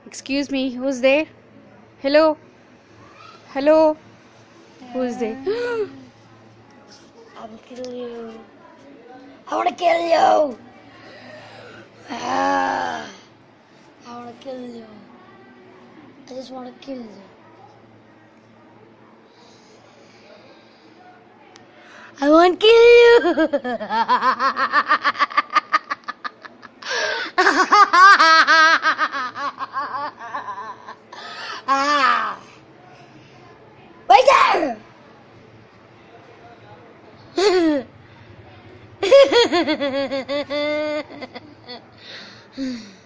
Excuse me, who's there? Hello? Hello? Who's there? I will kill you. I want to kill you. I want to kill you. I just want to kill you. I want to kill you. Wait there!